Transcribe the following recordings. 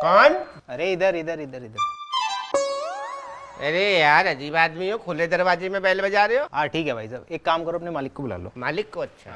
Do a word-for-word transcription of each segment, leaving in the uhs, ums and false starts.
कौन? अरे इधर इधर इधर इधर। अरे यार अजीब आदमी हो, खुले दरवाजे में बेल बजा रहे हो। हाँ ठीक है भाई साहब, एक काम करो अपने मालिक को बुला लो। मालिक को? अच्छा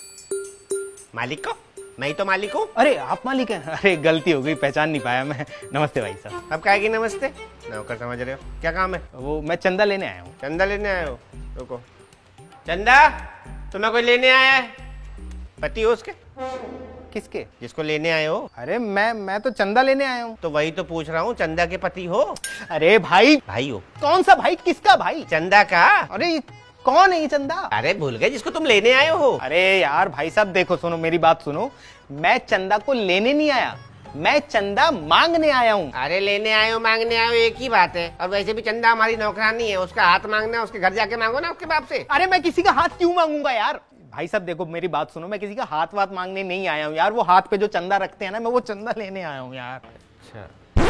मालिक को? मैं ही तो मालिक हूँ। अरे आप मालिक हैं? अरे गलती हो गई, पहचान नहीं पाया मैं। नमस्ते भाई साहब। अब क्या की नमस्ते? नौकर समझ रहे हो? क्या काम है? वो मैं चंदा लेने आया हूँ। चंदा लेने आए हो? रुको। चंदा तुम्हें कोई लेने आया है? पति हो उसके? किसके? जिसको लेने आए हो। अरे मैं मैं तो चंदा लेने आया हूँ। तो वही तो पूछ रहा हूँ, चंदा के पति हो? अरे भाई भाई हो? कौन सा भाई? किसका भाई? चंदा का। अरे कौन है ये चंदा? अरे भूल गए जिसको तुम लेने आए हो। अरे यार भाई साहब देखो, सुनो मेरी बात सुनो, मैं चंदा को लेने नहीं आया, मैं चंदा मांगने आया हूँ। अरे लेने आए हो मांगने आए हो एक ही बात है। और वैसे भी चंदा हमारी नौकरानी है, उसका हाथ मांगना है, उसके घर जाके मांगो ना उसके बाप से। अरे मैं किसी का हाथ क्यों मांगूंगा यार? भाई साहब देखो मेरी बात सुनो, मैं किसी का हाथ वाथ मांगने नहीं आया हूँ यार। वो हाथ पे जो चंदा रखते हैं ना, मैं वो चंदा लेने आया हूँ यार। अच्छा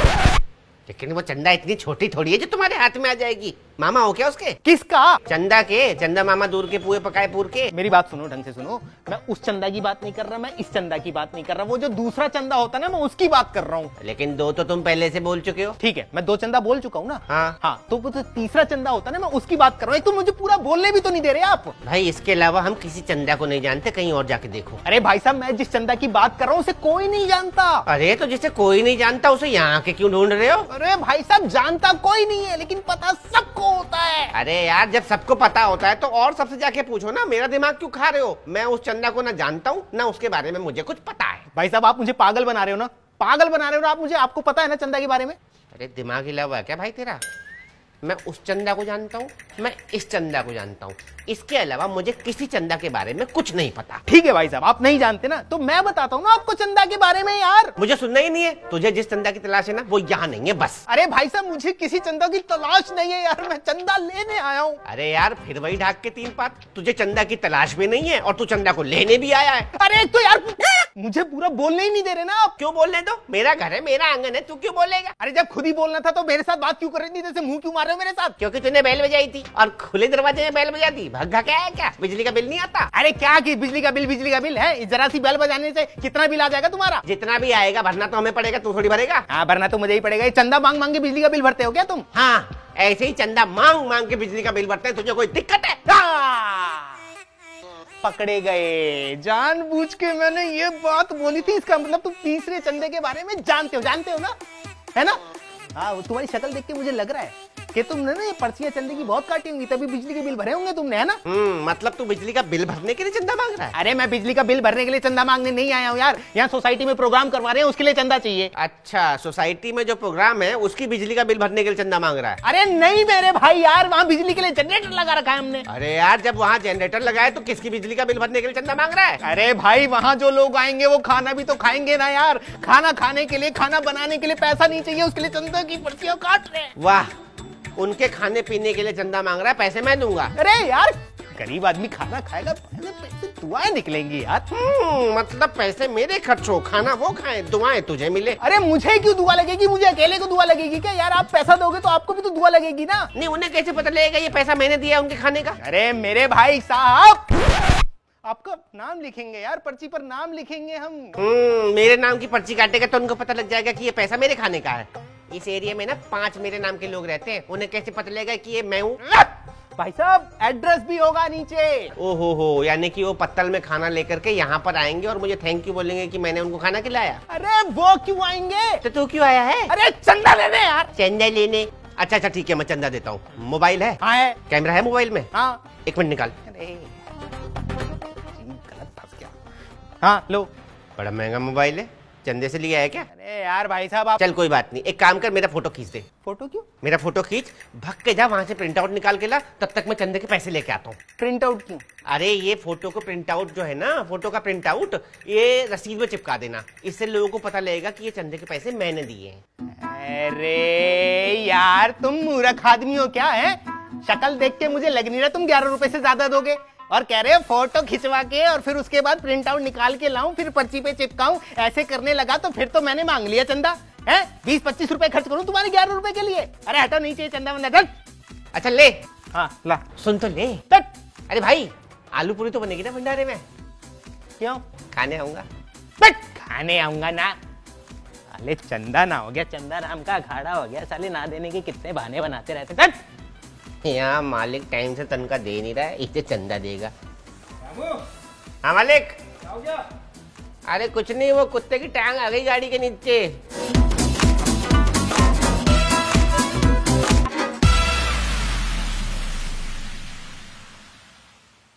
लेकिन वो चंदा इतनी छोटी थोड़ी है जो तुम्हारे हाथ में आ जाएगी। मामा हो क्या उसके? किसका? चंदा के। चंदा मामा दूर के पुए पकाए पूर के। मेरी बात सुनो ढंग से सुनो, मैं उस चंदा की बात नहीं कर रहा, मैं इस चंदा की बात नहीं कर रहा। वो जो दूसरा चंदा होता है ना, मैं उसकी बात कर रहा हूँ। लेकिन दो तो तुम पहले से बोल चुके हो। ठीक है मैं दो चंदा बोल चुका हूँ ना। हाँ हाँ तो वो जो तीसरा चंदा होता है ना, मैं उसकी बात कर रहा हूँ। तो मुझे पूरा बोलने भी तो नहीं दे रहे आप। भाई इसके अलावा हम किसी चंदा को नहीं जानते, कहीं और जाके देखो। अरे भाई साहब मैं जिस चंदा की बात कर रहा हूँ उसे कोई नहीं जानता। अरे तो जिसे कोई नहीं जानता उसे यहाँ के क्यों ढूंढ रहे हो? अरे भाई साहब जानता कोई नहीं है, लेकिन पता सबको होता है। अरे यार जब सबको पता होता है तो और सबसे जाके पूछो ना, मेरा दिमाग क्यों खा रहे हो? मैं उस चंदा को ना जानता हूँ ना उसके बारे में मुझे कुछ पता है। भाई साहब आप मुझे पागल बना रहे हो ना, पागल बना रहे हो ना आप मुझे। आपको पता है ना चंदा के बारे में? अरे दिमाग हिला हुआ है क्या भाई तेरा? मैं उस चंदा को जानता हूँ, मैं इस चंदा को जानता हूँ, इसके अलावा मुझे किसी चंदा के बारे में कुछ नहीं पता। ठीक है भाई साहब आप नहीं जानते ना, तो मैं बताता हूँ ना आपको चंदा के बारे में यार। मुझे सुनना ही नहीं है। तुझे जिस चंदा की तलाश है ना वो यहाँ नहीं है बस। अरे भाई साहब मुझे किसी चंदा की तलाश नहीं है यार, मैं चंदा लेने आया हूँ। अरे यार फिर वही ढाक के तीन पात। तुझे चंदा की तलाश भी नहीं है और तू चंदा को लेने भी आया है। अरे एक तो यार मुझे पूरा बोलने ही नहीं दे रहे ना आप। क्यों बोलने दो? मेरा घर है, मेरा आंगन है, तू क्यों बोलेगा? अरे जब खुद ही बोलना था तो मेरे साथ बात क्यों कर रही थी? जैसे मुंह क्यों मार रहे हो मेरे साथ? क्योंकि तूने बैल बजाई थी और खुले दरवाजे में बैल बजा दी। भग्गा क्या है क्या? बिजली का बिल नहीं आता? अरे क्या की बिजली का बिल? बिजली का बिल है, जरा सी बैल बजाने से कितना बिल आ जाएगा तुम्हारा? जितना भी आएगा भरना तो हमें पड़ेगा, तू थोड़ी भरेगा। हाँ भरना तो मुझे ही पड़ेगा। चंदा मांग मांग के बिजली का बिल भरते हो क्या तुम? हाँ ऐसे ही चंदा मांग मांग के बिजली का बिल भरते हैं। तुझे कोई दिक्कत है? पकड़े गए। जानबूझ के मैंने ये बात बोली थी, इसका मतलब तुम तीसरे चंदे के बारे में जानते हो, जानते हो ना, है ना? हाँ तुम्हारी शक्ल देख के मुझे लग रहा है कि तुमने ना ये पर्चियां चंदे की बहुत काटी होंगी, तभी बिजली के बिल भरे होंगे तुमने, है ना? हम्म मतलब तू बिजली का बिल भरने के लिए चंदा मांग रहा है? अरे मैं बिजली का बिल भरने के लिए चंदा मांगने नहीं आया हूँ यार, यहाँ सोसाइटी में प्रोग्राम करवा रहे हैं उसके लिए चंदा चाहिए। अच्छा सोसाइटी में जो प्रोग्राम है उसकी बिजली का बिल भरने के लिए चंदा मांग रहा है? अरे नहीं मेरे भाई यार, वहाँ बिजली के लिए जनरेटर लगा रखा है हमने। अरे यार जब वहाँ जनरेटर लगाए तो किसकी बिजली का बिल भरने के लिए चंदा मांग रहा है? अरे भाई वहाँ जो लोग आएंगे वो खाना भी तो खाएंगे ना यार, खाना खाने के लिए, खाना बनाने के लिए पैसा नहीं चाहिए, उसके लिए चंदा की पर्चियां काट रहे हैं। वाह, उनके खाने पीने के लिए चंदा मांग रहा है, पैसे मैं दूंगा। अरे यार गरीब आदमी खाना खाएगा, पैसे दुआएं निकलेंगी यार। मतलब पैसे मेरे खर्च हो, खाना वो खाए, दुआएं तुझे मिले। अरे मुझे क्यों दुआ लगेगी? मुझे अकेले को दुआ लगेगी क्या यार? आप पैसा दोगे तो आपको भी तो दुआ लगेगी ना। नहीं उन्हें कैसे पता लगेगा ये पैसा मैंने दिया उनके खाने का? अरे मेरे भाई साहब आपका नाम लिखेंगे यार, पर्ची पर नाम लिखेंगे हम। हम्म मेरे नाम की पर्ची काटेगा तो उनको पता लग जाएगा कि ये पैसा मेरे खाने का है। इस एरिया में ना पांच मेरे नाम के लोग रहते हैं, उन्हें कैसे पता लगेगा कि ये मैं हूँ? भाई साहब एड्रेस भी होगा नीचे। ओहो हो, यानी कि वो पत्तल में खाना लेकर के यहाँ पर आएंगे और मुझे थैंक यू बोलेंगे कि मैंने उनको खाना खिलाया। अरे वो क्यों आएंगे? तो तू क्यों आया है? अरे चंदा लेने यार। चंदा लेने? अच्छा अच्छा ठीक है मैं चंदा देता हूँ। मोबाइल है? हाँ है। कैमरा है मोबाइल में? हाँ। एक मिनट निकाल। गलत फंस गया। हाँ लो। बड़ा महंगा मोबाइल है, चंदे से लिया है क्या? अरे यार भाई साहब आप। चल कोई बात नहीं, एक काम कर मेरा फोटो खींच दे। फोटो क्यों? मेरा फोटो खींच, भग के जा वहां से प्रिंट आउट निकाल के ला, तब तक मैं चंदे के पैसे लेके आता हूँ। प्रिंट आउट क्यों? अरे ये फोटो को प्रिंट आउट जो है ना, फोटो का प्रिंट आउट ये रसीद में चिपका देना, इससे लोगों को पता लगेगा कि ये चंदे के पैसे मैंने दिए हैं। अरे यार तुम मूर्ख आदमी हो क्या है? शक्ल देख के मुझे लग नहीं रहा तुम ग्यारह रुपए से ज्यादा दोगे, और कह रहे हो फोटो खिंचवा के और फिर उसके बाद प्रिंट आउट निकाल के लाऊं, फिर पर्ची पे चिपकाऊं। ऐसे करने लगा तो फिर तो मैंने मांग लिया चंदा है। बीस पच्चीस रुपए खर्च करूं तुम्हारे ग्यारह रुपए के लिए? अरे हटो, नहीं चाहिए चंदा वंदा। अच्छा ले। हाँ ला। सुन तो ले। अरे भाई आलू पूरी तो बनेगी ना भंडारे में? क्यों? खाने आऊंगा। खाने आऊंगा ना, साले चंदा ना हो गया, चंदा नाम का अखाड़ा हो गया। साले ना देने के कितने बहाने बनाते रहते। चल यहाँ मालिक टाइम से तनख्वाह दे नहीं रहा है, इसे चंदा देगा। हाँ मालिक। अरे कुछ नहीं, वो कुत्ते की टांग आ गई गाड़ी के नीचे।